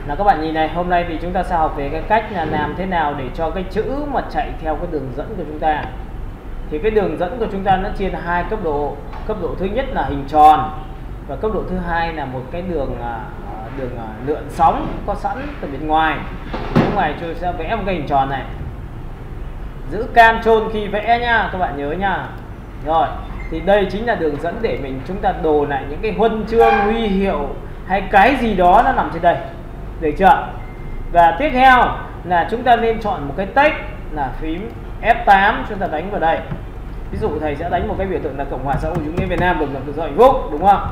Là các bạn nhìn này, hôm nay thì chúng ta sẽ học về cái cách là làm thế nào để cho cái chữ mà chạy theo cái đường dẫn của chúng ta. Thì cái đường dẫn của chúng ta nó chia hai cấp độ. Cấp độ thứ nhất là hình tròn và cấp độ thứ hai là một cái đường lượn sóng có sẵn từ bên ngoài. Bên ngoài tôi sẽ vẽ một cái hình tròn này. Giữ Ctrl khi vẽ nha, các bạn nhớ nha. Rồi, thì đây chính là đường dẫn để chúng ta đồ lại những cái huân chương, huy hiệu hay cái gì đó nó nằm trên đây. Được chưa? Và tiếp theo là chúng ta nên chọn một cái text là phím F8 chúng ta đánh vào đây. Ví dụ thầy sẽ đánh một cái biểu tượng là Cộng hòa xã hội chủ nghĩa Việt Nam độc lập tự do hạnh phúc, đúng không?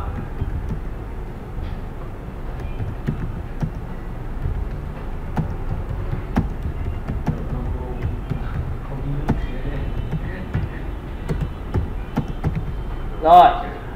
Rồi.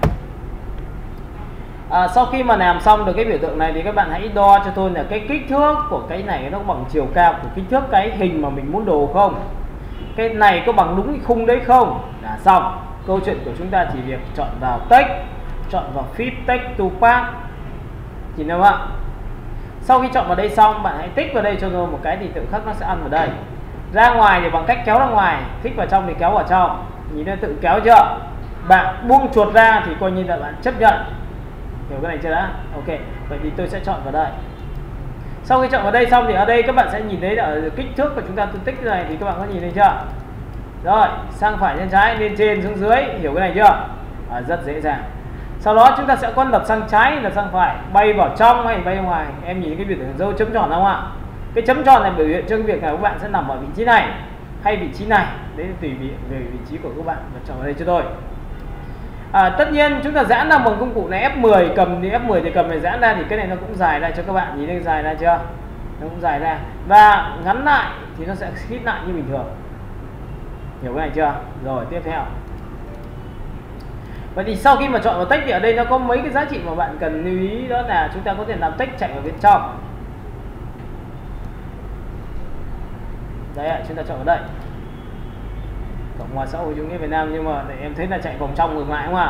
Sau khi mà làm xong được cái biểu tượng này thì các bạn hãy đo cho tôi là cái kích thước của cái này nó bằng chiều cao của kích thước cái hình mà mình muốn đồ không. Cái này có bằng đúng cái khung đấy không? Là xong. Câu chuyện của chúng ta chỉ việc chọn vào text, chọn vào Fit Text to Path. Nhìn thấy không ạ? Sau khi chọn vào đây xong, bạn hãy tích vào đây cho tôi một cái thì tự khắc nó sẽ ăn vào đây. Ra ngoài thì bằng cách kéo ra ngoài, thích vào trong thì kéo vào trong. Nhìn thấy tự kéo chưa? Bạn buông chuột ra thì coi như là bạn chấp nhận. Hiểu cái này chưa đã? Ok, vậy thì tôi sẽ chọn vào đây. Sau khi chọn vào đây xong thì ở đây các bạn sẽ nhìn thấy là kích thước của chúng ta tương tích này thì các bạn có nhìn thấy chưa? Rồi, sang phải lên trái, lên trên xuống dưới, hiểu cái này chưa? Rất dễ dàng. Sau đó chúng ta sẽ con lật sang trái là sang phải, bay vào trong hay bay ngoài. Em nhìn cái biểu tượng dấu chấm tròn không ạ? Cái chấm tròn này biểu hiện cho cái việc là các bạn sẽ nằm ở vị trí này hay vị trí này, đấy tùy về vị trí của các bạn. Và chọn vào đây cho tôi. Tất nhiên chúng ta giãn ra bằng công cụ này F10, cầm thì F10 thì cầm này giãn ra thì cái này nó cũng dài ra cho các bạn, nhìn thấy dài ra chưa? Nó cũng dài ra. Và ngắn lại thì nó sẽ khít lại như bình thường. Hiểu cái này chưa? Rồi tiếp theo. Vậy thì sau khi mà chọn vào text thì ở đây nó có mấy cái giá trị mà bạn cần lưu ý, đó là chúng ta có thể làm text chạy vào bên trong. Đấy, chúng ta chọn vào đây. Cộng hòa xã hội chủ nghĩa Việt Nam, nhưng mà để em thấy là chạy vòng trong ngược lại không ạ?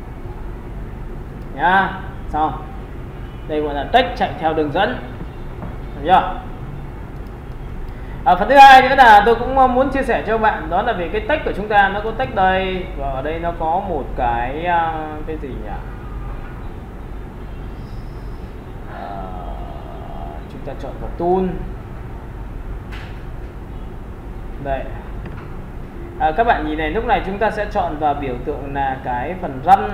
Nhá, xong. Đây gọi là text chạy theo đường dẫn. Được chưa? Phần thứ hai nữa là tôi cũng muốn chia sẻ cho bạn, đó là về cái text của chúng ta. Nó có text đây và ở đây nó có một cái gì nhỉ? Chúng ta chọn vào tool. Đây. Các bạn nhìn này, lúc này chúng ta sẽ chọn vào biểu tượng là cái phần run.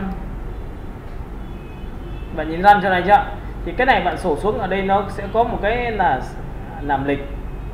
Bạn nhìn run cho này chưa? Thì cái này bạn sổ xuống ở đây nó sẽ có một cái là làm lịch.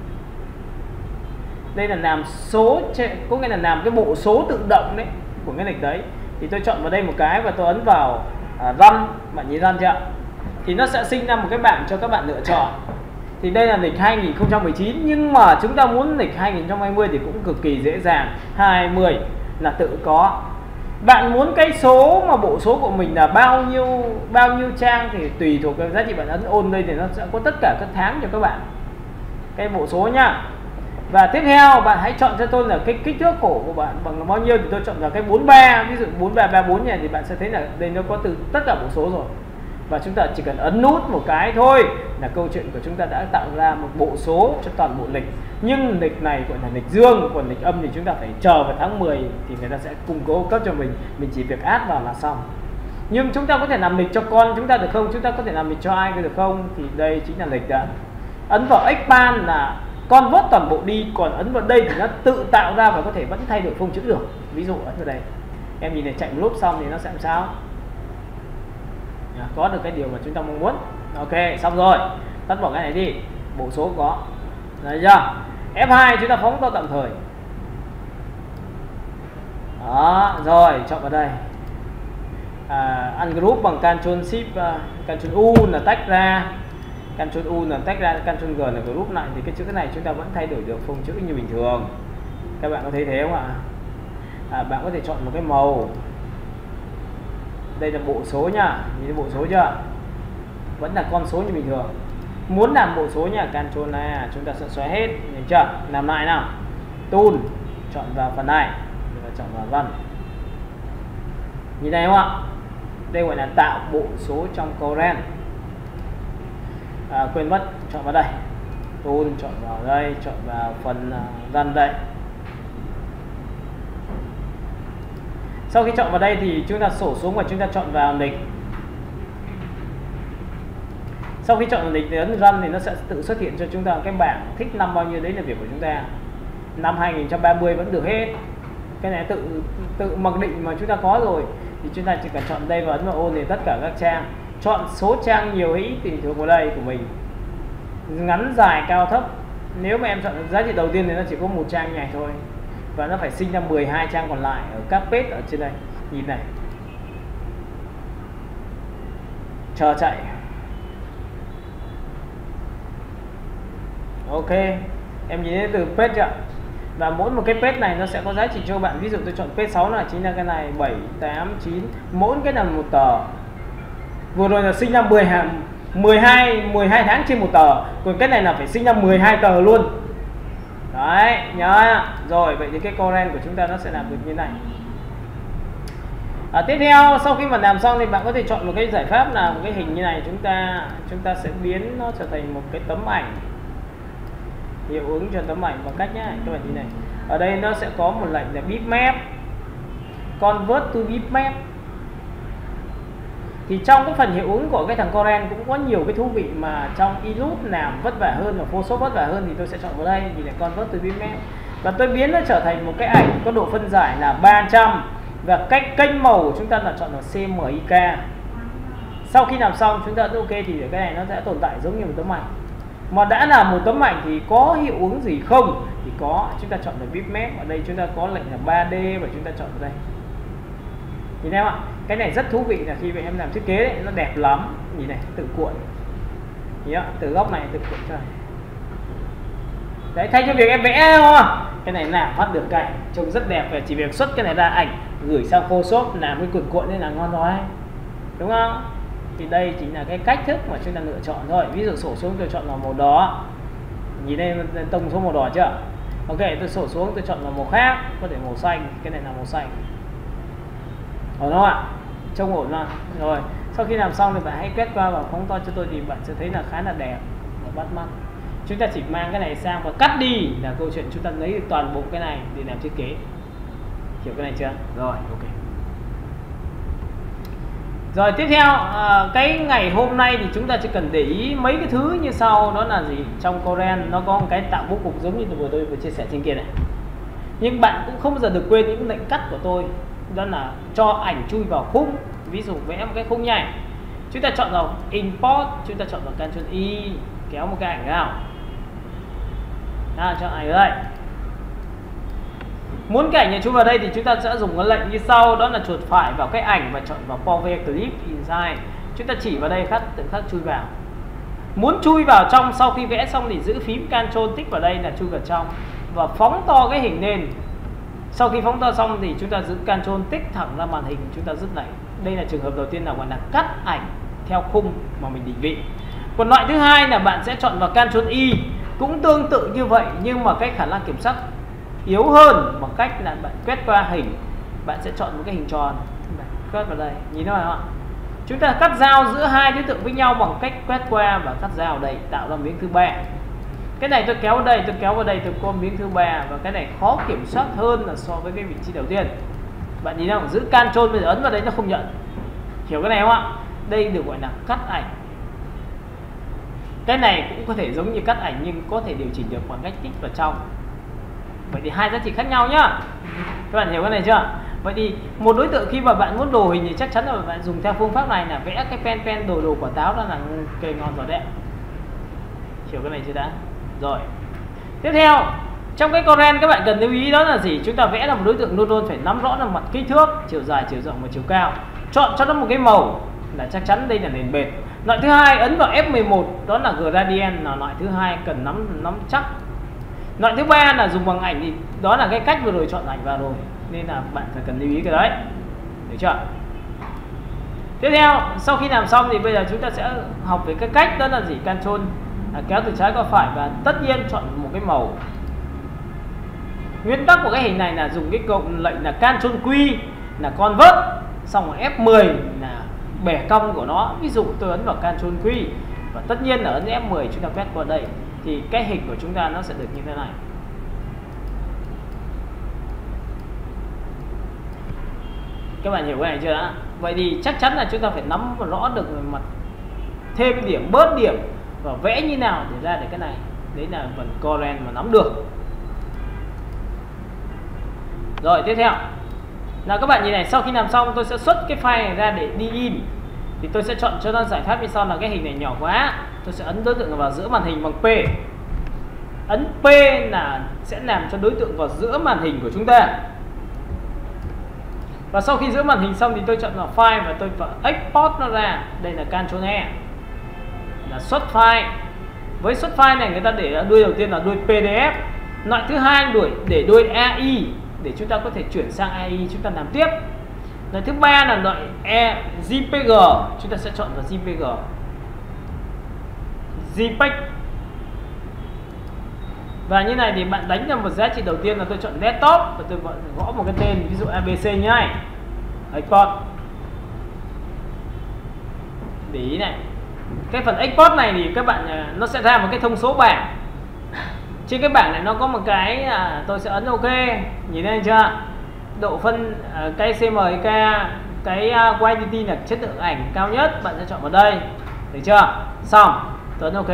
Đây là làm số, có nghĩa là làm cái bộ số tự động đấy của cái lịch đấy. Thì tôi chọn vào đây một cái và tôi ấn vào run. Bạn nhìn run chưa? Thì nó sẽ sinh ra một cái bảng cho các bạn lựa chọn. Thì đây là lịch 2019, nhưng mà chúng ta muốn lịch 2020 thì cũng cực kỳ dễ dàng. 20 là tự có. Bạn muốn cái số mà bộ số của mình là bao nhiêu trang thì tùy thuộc cái giá trị bạn ấn ôn đây thì nó sẽ có tất cả các tháng cho các bạn. Cái bộ số nhá. Và tiếp theo bạn hãy chọn cho tôi là cái kích thước cổ của bạn bằng bao nhiêu thì tôi chọn vào cái 43, ví dụ 4334 này thì bạn sẽ thấy là đây nó có từ tất cả bộ số rồi. Và chúng ta chỉ cần ấn nút một cái thôi là câu chuyện của chúng ta đã tạo ra một bộ số cho toàn bộ lịch. Nhưng lịch này gọi là lịch dương, còn lịch âm thì chúng ta phải chờ vào tháng 10 thì người ta sẽ cung cấp cho mình chỉ việc add vào là xong. Nhưng chúng ta có thể làm lịch cho con chúng ta được không? Chúng ta có thể làm lịch cho ai được không? Thì đây chính là lịch đã. Ấn vào expand là convert toàn bộ đi, còn ấn vào đây thì nó tự tạo ra và có thể vẫn thay đổi phông chữ được. Ví dụ ấn vào đây, em nhìn này chạy một lúc xong thì nó sẽ làm sao? Có được cái điều mà chúng ta mong muốn. Ok, xong rồi. Tắt bỏ cái này đi. Bộ số có. Đấy chưa? F2 chúng ta phóng to tạm thời. Đó, rồi, chọn vào đây. Ungroup bằng Ctrl Shift, Ctrl U là tách ra. Ctrl U là tách ra, Ctrl G là group lại thì cái chữ này chúng ta vẫn thay đổi được phông chữ như bình thường. Các bạn có thấy thế không ạ? Bạn có thể chọn một cái màu. Đây là bộ số nhá, nhìn thấy bộ số chưa? Vẫn là con số như bình thường. Muốn làm bộ số nha, Ctrl này chúng ta sẽ xóa hết, nhìn chưa? Làm lại nào. Tool, chọn vào phần này, và chọn vào run. Nhìn thấy không ạ? Đây gọi là tạo bộ số trong Corel. quên mất, chọn vào đây, tool, chọn vào đây, chọn vào phần run đây. Sau khi chọn vào đây thì chúng ta sổ xuống và chúng ta chọn vào lịch. Sau khi chọn vào lịch thì ấn run thì nó sẽ tự xuất hiện cho chúng ta cái bảng thích năm bao nhiêu đấy là việc của chúng ta. Năm 2030 vẫn được hết. Cái này tự mặc định mà chúng ta có rồi thì chúng ta chỉ cần chọn đây và ấn vào ôn thì tất cả các trang. Chọn số trang nhiều hay ít tùy thuộc vào đây của mình. Ngắn dài cao thấp. Nếu mà em chọn giá trị đầu tiên thì nó chỉ có một trang này thôi. Và nó phải sinh ra 12 trang còn lại ở các page ở trên đây. Nhìn này. Chờ chạy. Ok. Em nhìn thấy từ page chưa? Và mỗi một cái page này nó sẽ có giá trị cho bạn. Ví dụ tôi chọn page 6 là chính là cái này 7, 8, 9. Mỗi cái là một tờ. Vừa rồi là sinh ra 12 tháng trên một tờ. Còn cái này là phải sinh ra 12 tờ luôn. Đấy, nhớ. Rồi, vậy thì cái current của chúng ta nó sẽ làm được như này. Tiếp theo, sau khi mà làm xong thì bạn có thể chọn một cái giải pháp là một cái hình như này. Chúng ta sẽ biến nó trở thành một cái tấm ảnh. Hiệu ứng cho tấm ảnh bằng cách nhé, các bạn nhìn này. Ở đây nó sẽ có một lệnh là bitmap, convert to bitmap. Thì trong cái phần hiệu ứng của cái thằng current cũng có nhiều cái thú vị mà trong Illustrator làm vất vả hơn và Photoshop vất vả hơn thì tôi sẽ chọn vào đây vì là convert to bitmap. Và tôi biến nó trở thành một cái ảnh có độ phân giải là 300 và cách kênh màu của chúng ta là chọn là CMYK. Sau khi làm xong chúng ta ấn OK thì cái này nó sẽ tồn tại giống như một tấm ảnh. Mà đã là một tấm ảnh thì có hiệu ứng gì không? Thì có, chúng ta chọn là bitmap. Ở đây chúng ta có lệnh là 3D và chúng ta chọn vào đây. Nhìn em ạ, cái này rất thú vị là khi em làm thiết kế đấy, nó đẹp lắm. Nhìn này, tự cuộn. Nhìn ạ, từ góc này tự cuộn cho này. Đấy, thay cho việc em vẽ đúng không? Cái này làm phát được cảnh, trông rất đẹp và chỉ việc xuất cái này ra ảnh, gửi sang Photoshop làm cái cuộn cuộn nên là ngon rồi. Đúng không? Thì đây chính là cái cách thức mà chúng ta lựa chọn thôi. Ví dụ sổ xuống tôi chọn vào màu đỏ. Nhìn đây tông số màu đỏ chưa? Ok, tôi sổ xuống tôi chọn vào màu khác, có thể màu xanh, cái này là màu xanh. Ổn không ạ? Trông ổn mà. Rồi, sau khi làm xong thì bạn hãy quét qua và phóng to cho tôi thì bạn sẽ thấy là khá là đẹp và bắt mắt. Chúng ta chỉ mang cái này sang và cắt đi là câu chuyện chúng ta lấy được toàn bộ cái này để làm thiết kế. Hiểu cái này chưa? Rồi, ok. Rồi tiếp theo, cái ngày hôm nay thì chúng ta chỉ cần để ý mấy cái thứ như sau. Đó là gì? Trong current nó có một cái tạo bố cục giống như tôi vừa chia sẻ trên kia này. Nhưng bạn cũng không bao giờ được quên những lệnh cắt của tôi. Đó là cho ảnh chui vào khung. Ví dụ vẽ một cái khung như này, chúng ta chọn vào import, chúng ta chọn vào Ctrl Y, kéo một cái ảnh nào. Chọn ảnh ở đây. Muốn cái ảnh này chui vào đây thì chúng ta sẽ dùng cái lệnh như sau. Đó là chuột phải vào cái ảnh và chọn vào Power Clip Inside. Chúng ta chỉ vào đây tự khắc chui vào. Muốn chui vào trong sau khi vẽ xong thì giữ phím Ctrl tích vào đây là chui vào trong. Và phóng to cái hình lên. Sau khi phóng to xong thì chúng ta giữ Ctrl tích thẳng ra màn hình, chúng ta dứt này. Đây là trường hợp đầu tiên là gọi là cắt ảnh theo khung mà mình định vị. Còn loại thứ hai là bạn sẽ chọn vào Ctrl Y, cũng tương tự như vậy nhưng mà cái khả năng kiểm soát yếu hơn bằng cách là bạn quét qua hình, bạn sẽ chọn một cái hình tròn, quét vào đây, nhìn thấy không ạ? Chúng ta cắt giao giữa hai đối tượng với nhau bằng cách quét qua và cắt giao đây, tạo ra miếng thứ ba. Cái này tôi kéo vào đây, tôi kéo vào đây, tôi có miếng thứ ba và cái này khó kiểm soát hơn là so với cái vị trí đầu tiên. Bạn nhìn thấy không? Giữ Ctrl bây giờ ấn vào đấy nó không nhận. Hiểu cái này không ạ? Đây được gọi là cắt ảnh. Cái này cũng có thể giống như cắt ảnh nhưng có thể điều chỉnh được bằng cách kích vào trong. Vậy thì hai giá trị khác nhau nhá. Các bạn hiểu cái này chưa? Vậy thì một đối tượng khi mà bạn muốn đồ hình thì chắc chắn là bạn dùng theo phương pháp này là vẽ cái pen đồ quả táo ra là kề ngon rồi đấy. Hiểu cái này chưa đã? Rồi. Tiếp theo, trong cái current các bạn cần lưu ý đó là gì? Chúng ta vẽ là một đối tượng luôn luôn phải nắm rõ là mặt kích thước, chiều dài, chiều rộng và chiều cao. Chọn cho nó một cái màu là chắc chắn đây là nền bệt. Loại thứ hai ấn vào F11 đó là gradient, là loại thứ hai cần nắm chắc. Loại thứ ba là dùng bằng ảnh thì đó là cái cách vừa rồi chọn ảnh vào rồi nên là bạn phải cần lưu ý cái đấy. Được chưa? Tiếp theo, sau khi làm xong thì bây giờ chúng ta sẽ học về cái cách đó là gì? Ctrl kéo từ trái qua phải và tất nhiên chọn một cái màu. Nguyên tắc của cái hình này là dùng cái cộng lệnh là Ctrl Q là convert, xong rồi F10 là bẻ cong của nó. Ví dụ tôi ấn vào Ctrl Q Và tất nhiên ở ấn F10 chúng ta quét qua đây thì cái hình của chúng ta nó sẽ được như thế này. Các bạn hiểu cái này chưa đã? Vậy thì chắc chắn là chúng ta phải nắm rõ được về mặt thêm điểm, bớt điểm và vẽ như nào để ra được cái này. Đấy là phần Corel mà nắm được. Rồi tiếp theo là các bạn nhìn này, sau khi làm xong tôi sẽ xuất cái file này ra để đi in. Thì tôi sẽ chọn cho nó giải pháp như sau, là cái hình này nhỏ quá, tôi sẽ ấn đối tượng vào giữa màn hình bằng P. Ấn P là sẽ làm cho đối tượng vào giữa màn hình của chúng ta. Và sau khi giữa màn hình xong thì tôi chọn vào file và tôi vào export nó ra. Đây là Ctrl E, là xuất file. Với xuất file này người ta để đuôi đầu tiên là đuôi PDF, loại thứ hai để đuôi AI để chúng ta có thể chuyển sang AI chúng ta làm tiếp. Loại thứ ba là loại JPG, chúng ta sẽ chọn vào JPG, JPEG. Và như này thì bạn đánh ra một giá trị đầu tiên là tôi chọn desktop và tôi gõ một cái tên, ví dụ ABC nhá. Export. Để ý này, cái phần export này thì các bạn nó sẽ ra một cái thông số bảng. Trên cái bảng này nó có một cái tôi sẽ ấn OK, nhìn thấy chưa? Độ phân cái CMYK, cái quality là chất lượng ảnh cao nhất, bạn sẽ chọn vào đây, được chưa? Xong, tôi ấn OK.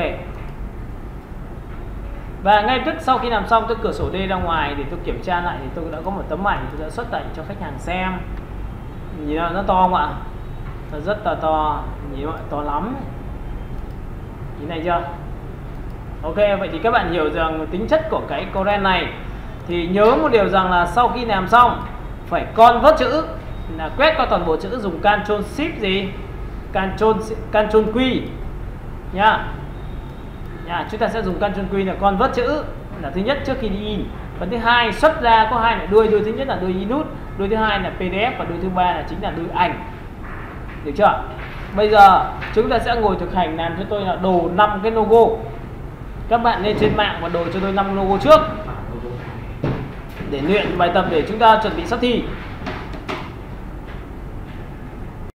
Và ngay tức sau khi làm xong tôi cửa sổ D ra ngoài để tôi kiểm tra lại thì tôi đã có một tấm ảnh tôi đã xuất ảnh cho khách hàng xem. Nhìn nó to không ạ? Nó rất là to, nhìn to lắm. Nhìn này chưa? Ok, vậy thì các bạn hiểu rằng tính chất của cái Corel này. Thì nhớ một điều rằng là sau khi làm xong phải convert chữ, là quét qua toàn bộ chữ dùng Ctrl Shift gì? Ctrl Q nhá. Chúng ta sẽ dùng Ctrl Q là convert chữ là thứ nhất trước khi đi in. Phần thứ hai xuất ra có hai loại đuôi, đuôi thứ nhất là đuôi input, đuôi thứ hai là PDF và đuôi thứ ba là chính là đuôi ảnh. Được chưa? Bây giờ chúng ta sẽ ngồi thực hành làm cho tôi là đồ 5 cái logo. Các bạn lên trên mạng và đồ cho tôi 5 logo trước để luyện bài tập để chúng ta chuẩn bị sắp thi.